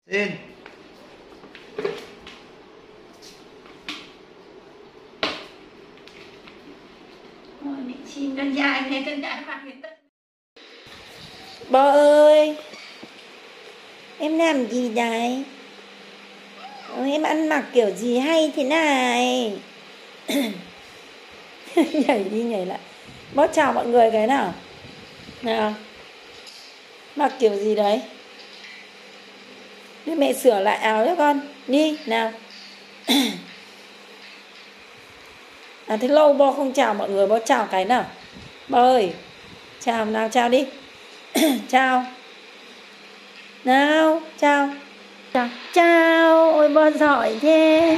Xin. Ôi, mẹ chim con dài này con dài mặt hiện tại. Bố ơi, em làm gì đấy? Em ăn mặc kiểu gì hay thế này? Nhảy đi nhảy lại. Bố chào mọi người cái nào. Nào. Mặc kiểu gì đấy? Để mẹ sửa lại áo cho con. Đi, nào. À thế lâu bố không chào mọi người, bố chào cái nào. Bố ơi, chào nào, chào đi. Chào. Nào, chào. Chào. Chào, ôi bố giỏi thế.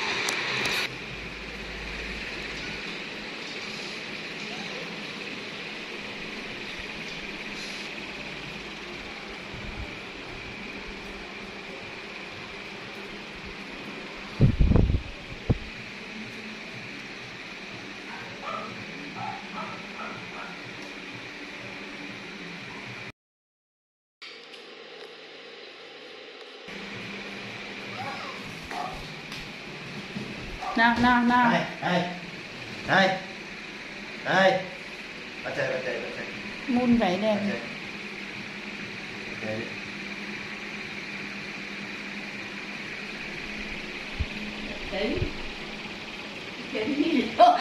Nào. Này. Bắt chạy. Mun váy đẹp. Đấy. Cái gì thôi.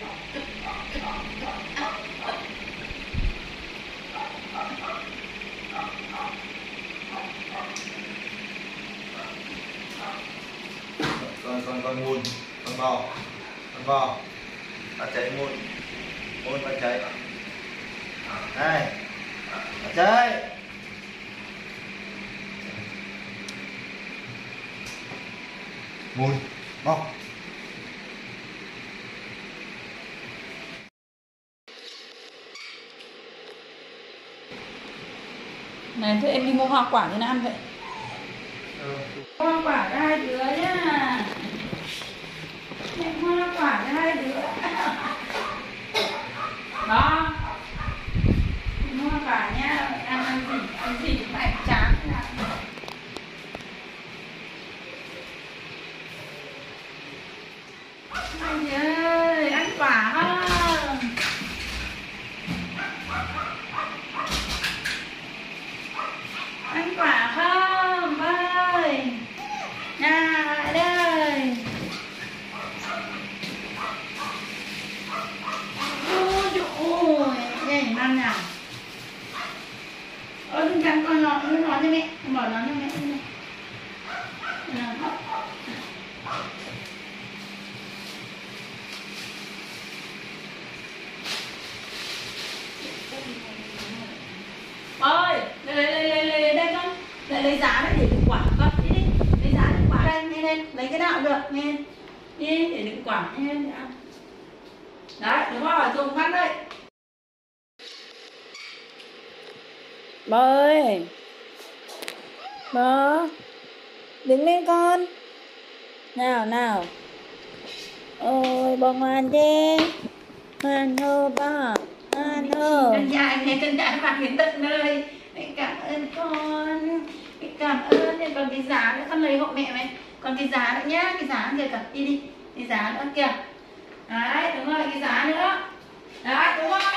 Con muôn, con bò, bắt chạy muôn bắt chạy, này, bắt chạy, muôn, bò. Này thôi em đi mua hoa quả cho nó ăn vậy. Hoa quả cho hai đứa nhá. Mẹ hoa quả cho hai đứa. Đó. Hoa quả nhá. Ăn gì cũng phải chán. Anh ơi, ăn quả không? Ăn quả không? Ơi. Nào, lại đây. Ôi, đây ăn nào. Đừng cắn con nó cho mẹ. Con bỏ nó cho mẹ. Nào. Ơi, lấy đây con. Lấy giá đấy để đựng quả con. Đi đi. Lấy giá đựng quả đây, lên. Lấy cái nào cũng được, nghe. Đi để đựng quả nghe để ăn. Đấy, đúng rồi, dùng khăn đây. Bố ơi. Bố. Đứng lên con. Nào. Ôi bố ngoan thế. Ngoan hô bố. Ngoan hô. Con dài này con dài mặt đến tận nơi. Mẹ cảm ơn con. Mẹ cảm ơn. Nên còn cái giá nữa con lấy hộ mẹ mày. Còn cái giá nữa nhá. Cái giá kìa cả. Đi. Cái giá nữa kìa. Đấy, đúng rồi, cái giá nữa. Đấy, đúng rồi.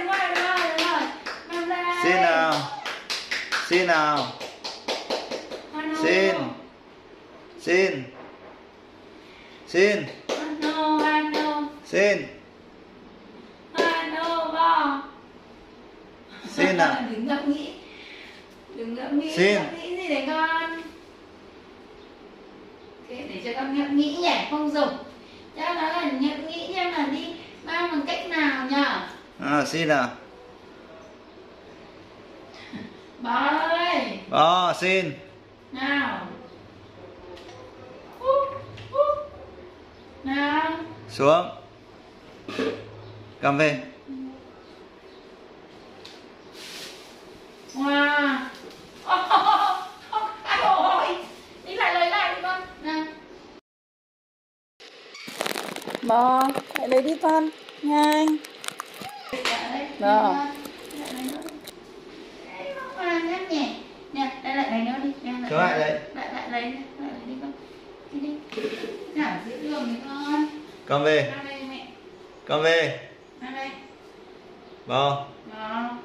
Mang đây. Xin nào. Xin. Ano. Xin. Ano bò. Xin nào. Đừng ngẫm nghĩ. Xin. Ngẫm nghĩ gì đấy con. Thế để cho con ngẫm nghĩ nhỉ, không dùng. Cho nó là ngẫm nghĩ xem là đi mang bằng cách nào nhở. Xin nào. Bò ơi. Bò, xin. Nào. Nào. Xuống. Cầm về. Wow. Ôi. Đi lại lấy lại đi con. Nào. Bố, lại lấy đi con. Nhanh. Rồi. Nè, đây lại lấy nữa đi. Trở lại đây. đây đi con. Đi. Thả giữa đường đi con. Con về. Ra đây mẹ. Con về. Ra đây. Vào. Đó.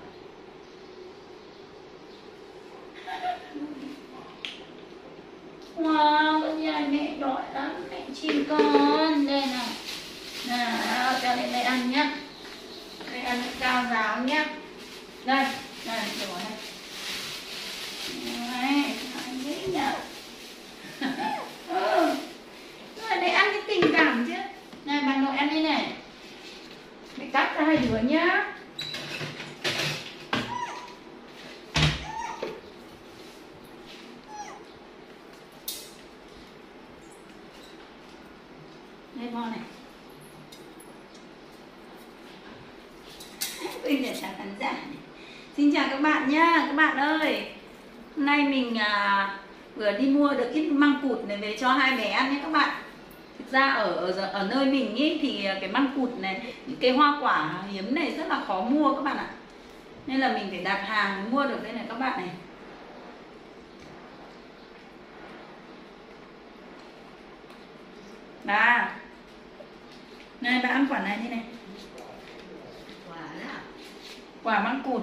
Wow, con nhà mẹ đói lắm, mẹ chim con. Đây nào. Nào, cho lên đây ăn nhá. Đây ăn cao giáo nhá. Đây, đây, đổ này. Đây, ăn dễ nhở. Rồi để ăn cái tình cảm chứ. Này, bà nội ăn đây này. Mẹ cắt ra 2 đứa nhá. Đây con này. Bây giờ chào khán giả này. Xin chào các bạn nhá. Các bạn ơi, hôm nay mình vừa đi mua được ít măng cụt này về cho 2 bé ăn nhé các bạn. Thực ra ở nơi mình ý, thì cái măng cụt này, những cái hoa quả hiếm này rất là khó mua các bạn ạ. Nên là mình phải đặt hàng mua được đây này các bạn này. Bà này, bà ăn quả này đi này. Quả măng cụt.